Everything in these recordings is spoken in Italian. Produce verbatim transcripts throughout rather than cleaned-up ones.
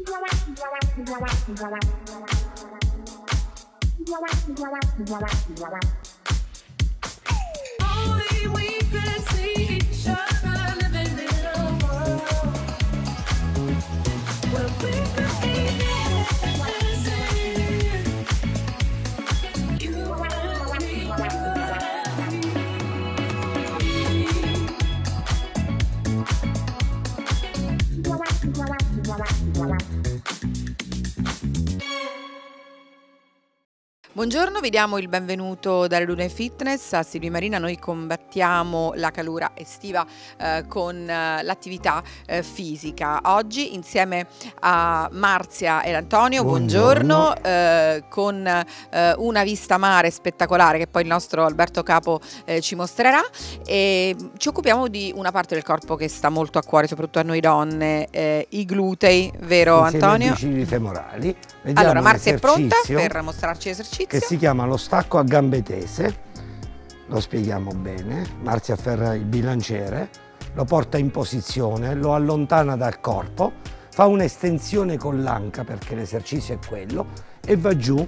Only we could see each other living in a world where we could be dancing. You and me, you and me. Buongiorno, vi diamo il benvenuto dalle Lune Fitness a Silvia Marina. Noi combattiamo la calura estiva eh, con eh, l'attività eh, fisica. Oggi insieme a Marzia e Antonio, buongiorno, buongiorno eh, con eh, una vista mare spettacolare che poi il nostro Alberto Capo eh, ci mostrerà, e ci occupiamo di una parte del corpo che sta molto a cuore, soprattutto a noi donne, eh, i glutei, vero Antonio? I bicipiti femorali. Vediamo allora Marzia è pronta esercizio per mostrarci l'esercizio che si chiama lo stacco a gambe tese. Lo spieghiamo bene. Marzia afferra il bilanciere, lo porta in posizione, lo allontana dal corpo, fa un'estensione con l'anca perché l'esercizio è quello, e va giù,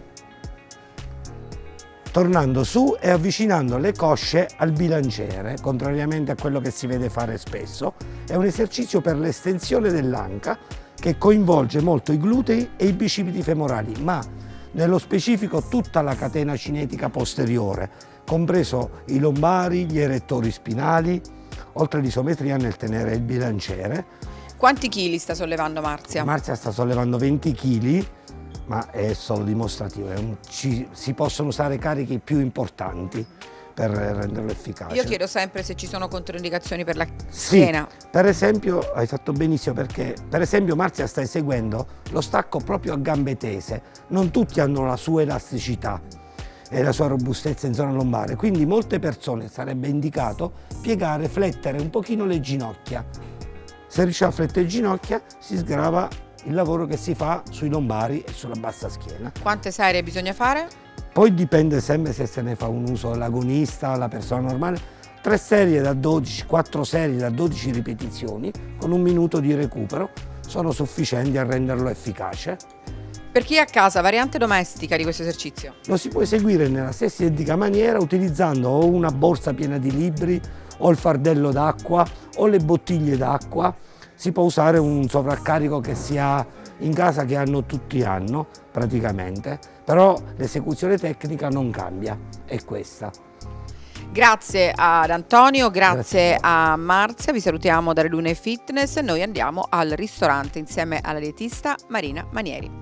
tornando su e avvicinando le cosce al bilanciere, contrariamente a quello che si vede fare spesso. È un esercizio per l'estensione dell'anca che coinvolge molto i glutei e i bicipiti femorali, ma nello specifico tutta la catena cinetica posteriore, compreso i lombari, gli erettori spinali, oltre all'isometria nel tenere il bilanciere. Quanti chili sta sollevando Marzia? Marzia sta sollevando venti chili, ma è solo dimostrativo, è un, ci, si possono usare carichi più importanti per renderlo efficace. Io chiedo sempre se ci sono controindicazioni per la sì, schiena. Per esempio, hai fatto benissimo, perché per esempio Marzia sta eseguendo lo stacco proprio a gambe tese. Non tutti hanno la sua elasticità e la sua robustezza in zona lombare, quindi molte persone sarebbe indicato piegare, flettere un pochino le ginocchia. Se riusciamo a flettere le ginocchia si sgrava il lavoro che si fa sui lombari e sulla bassa schiena. Quante serie bisogna fare? Poi dipende sempre se se ne fa un uso l'agonista, la persona normale. Tre serie da dodici, quattro serie da dodici ripetizioni con un minuto di recupero sono sufficienti a renderlo efficace. Per chi è a casa, variante domestica di questo esercizio? Lo si può eseguire nella stessa identica maniera utilizzando o una borsa piena di libri o il fardello d'acqua o le bottiglie d'acqua. Si può usare un sovraccarico che si ha in casa, che hanno tutti hanno praticamente, però l'esecuzione tecnica non cambia, è questa. Grazie ad Antonio, grazie, grazie a Marzia, vi salutiamo dalle Lune Fitness e noi andiamo al ristorante insieme alla dietista Marina Manieri.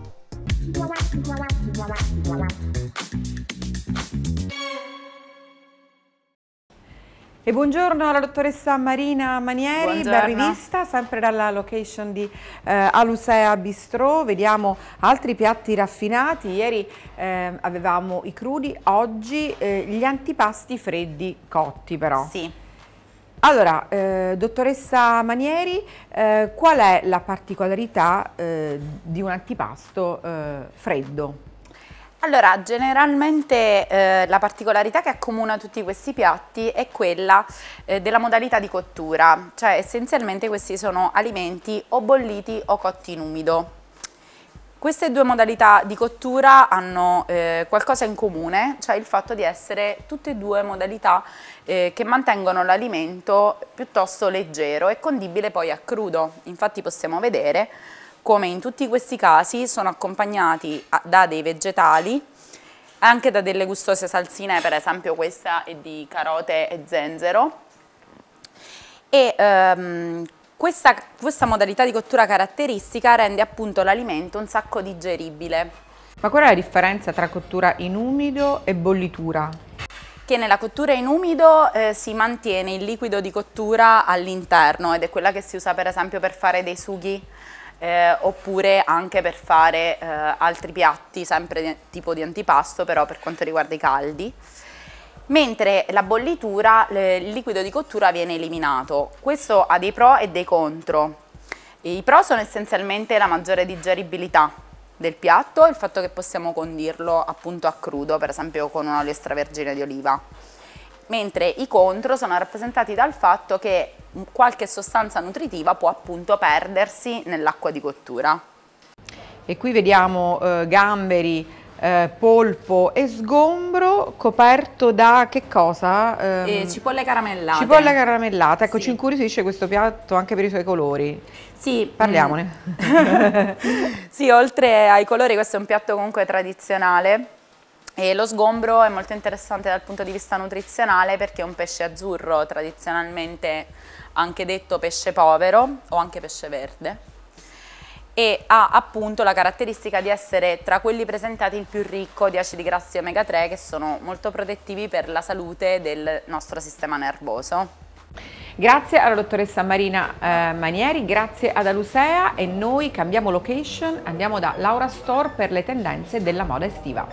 E buongiorno alla dottoressa Marina Manieri, buongiorno. Ben rivista, sempre dalla location di eh, Alusea Bistrò. Vediamo altri piatti raffinati. Ieri eh, avevamo i crudi, oggi eh, gli antipasti freddi cotti però. Sì. Allora, eh, dottoressa Manieri, eh, qual è la particolarità eh, di un antipasto eh, freddo? Allora, generalmente eh, la particolarità che accomuna tutti questi piatti è quella eh, della modalità di cottura, cioè essenzialmente questi sono alimenti o bolliti o cotti in umido. Queste due modalità di cottura hanno eh, qualcosa in comune, cioè il fatto di essere tutte e due modalità eh, che mantengono l'alimento piuttosto leggero e condibile poi a crudo. Infatti possiamo vedere come in tutti questi casi sono accompagnati da dei vegetali, anche da delle gustose salsine, per esempio questa è di carote e zenzero. E ehm, questa, questa modalità di cottura caratteristica rende appunto l'alimento un sacco digeribile. Ma qual è la differenza tra cottura in umido e bollitura? Che nella cottura in umido eh, si mantiene il liquido di cottura all'interno ed è quella che si usa per esempio per fare dei sughi, Eh, oppure anche per fare eh, altri piatti, sempre di, tipo di antipasto, però per quanto riguarda i caldi. Mentre la bollitura, le, il liquido di cottura viene eliminato. Questo ha dei pro e dei contro. I pro sono essenzialmente la maggiore digeribilità del piatto e il fatto che possiamo condirlo appunto a crudo, per esempio con un olio extravergine di oliva. Mentre i contro sono rappresentati dal fatto che qualche sostanza nutritiva può appunto perdersi nell'acqua di cottura. E qui vediamo eh, gamberi, eh, polpo e sgombro coperto da che cosa? Ehm, E cipolle caramellate. cipolla caramellata. Ecco, Sì. ci incuriosisce questo piatto anche per i suoi colori. Sì, Parliamone. mm. Sì, oltre ai colori questo è un piatto comunque tradizionale e lo sgombro è molto interessante dal punto di vista nutrizionale perché è un pesce azzurro, tradizionalmente anche detto pesce povero o anche pesce verde, e ha appunto la caratteristica di essere tra quelli presentati il più ricco di acidi grassi omega tre che sono molto protettivi per la salute del nostro sistema nervoso. Grazie alla dottoressa Marina eh, Manieri, grazie ad Alusea, e noi cambiamo location, andiamo da Laura Store per le tendenze della moda estiva.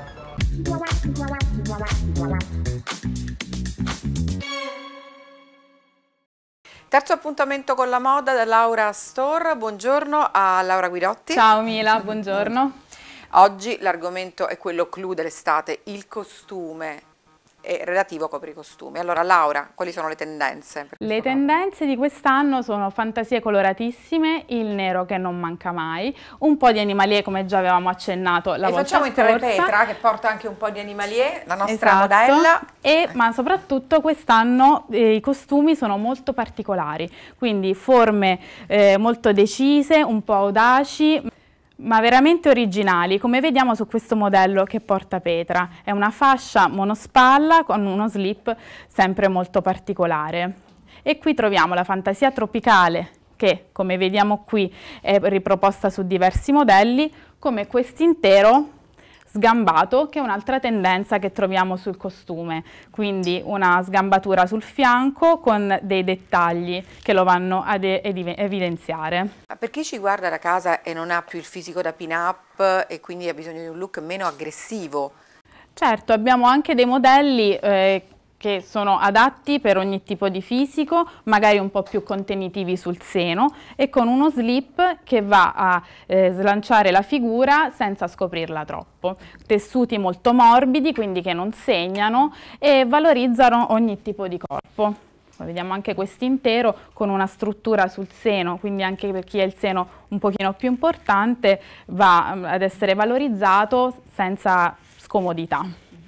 Terzo appuntamento con la moda da Laura Store. Buongiorno a Laura Guidotti. Ciao Mila, buongiorno. Oggi l'argomento è quello clou dell'estate, il costume e relativo copricostumi. Allora Laura, quali sono le tendenze? Le tendenze di quest'anno sono fantasie coloratissime, il nero che non manca mai, un po' di animalier come già avevamo accennato la e volta facciamo entrare scorsa. Petra che porta anche un po' di animalier, la nostra Esatto. modella. E, ma soprattutto quest'anno eh, i costumi sono molto particolari, quindi forme eh, molto decise, un po' audaci, ma veramente originali, come vediamo su questo modello che porta Petra. È una fascia monospalla con uno slip sempre molto particolare. E qui troviamo la fantasia tropicale che, come vediamo qui, è riproposta su diversi modelli, come quest'intero sgambato, che è un'altra tendenza che troviamo sul costume, quindi una sgambatura sul fianco con dei dettagli che lo vanno ad evidenziare. Ma per chi ci guarda da casa e non ha più il fisico da pin-up e quindi ha bisogno di un look meno aggressivo? Certo, abbiamo anche dei modelli eh, che sono adatti per ogni tipo di fisico, magari un po' più contenitivi sul seno e con uno slip che va a eh, slanciare la figura senza scoprirla troppo. Tessuti molto morbidi, quindi che non segnano e valorizzano ogni tipo di corpo. Vediamo anche quest'intero con una struttura sul seno, quindi anche per chi ha il seno un pochino più importante va ad essere valorizzato senza scomodità.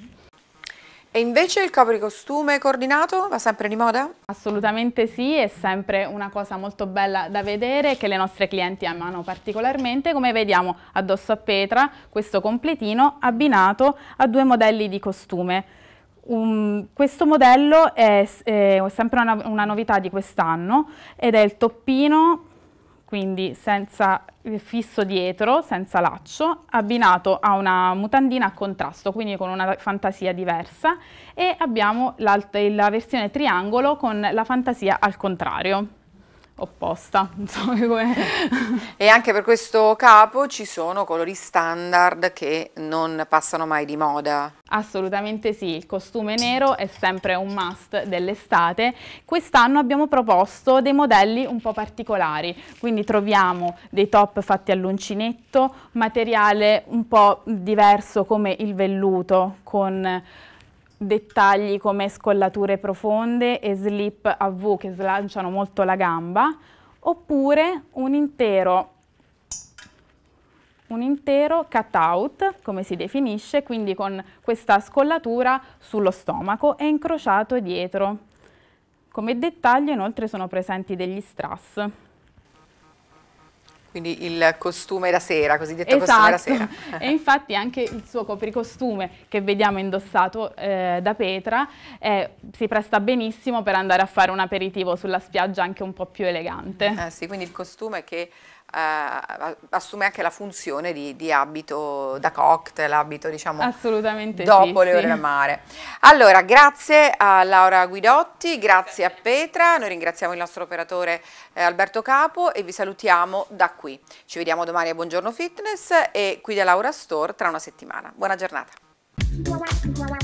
E invece il copricostume coordinato va sempre di moda? Assolutamente sì, è sempre una cosa molto bella da vedere che le nostre clienti amano particolarmente. Come vediamo addosso a Petra questo completino abbinato a due modelli di costume. Um, questo modello è, è sempre una, una novità di quest'anno ed è il toppino, quindi senza fisso dietro, senza laccio, abbinato a una mutandina a contrasto, quindi con una fantasia diversa, e abbiamo la versione triangolo con la fantasia al contrario, opposta. Insomma, come... E anche per questo capo ci sono colori standard che non passano mai di moda. Assolutamente sì, il costume nero è sempre un must dell'estate. Quest'anno abbiamo proposto dei modelli un po' particolari, quindi troviamo dei top fatti all'uncinetto, materiale un po' diverso come il velluto, con dettagli come scollature profonde e slip a V che slanciano molto la gamba, oppure un intero un intero cut out, come si definisce, quindi con questa scollatura sullo stomaco e incrociato dietro. Come dettaglio inoltre sono presenti degli strass. Quindi il costume da sera, cosiddetto Esatto. costume da sera. E infatti anche il suo copricostume che vediamo indossato eh, da Petra eh, si presta benissimo per andare a fare un aperitivo sulla spiaggia anche un po' più elegante. Eh sì, quindi il costume che eh, assume anche la funzione di, di abito da cocktail, abito diciamo Assolutamente dopo sì, le sì. ore del mare. Allora, grazie a Laura Guidotti, grazie a Petra, noi ringraziamo il nostro operatore eh, Alberto Capo e vi salutiamo da qui. Ci vediamo domani a Buongiorno Fitness e qui da Laura Store tra una settimana. Buona giornata.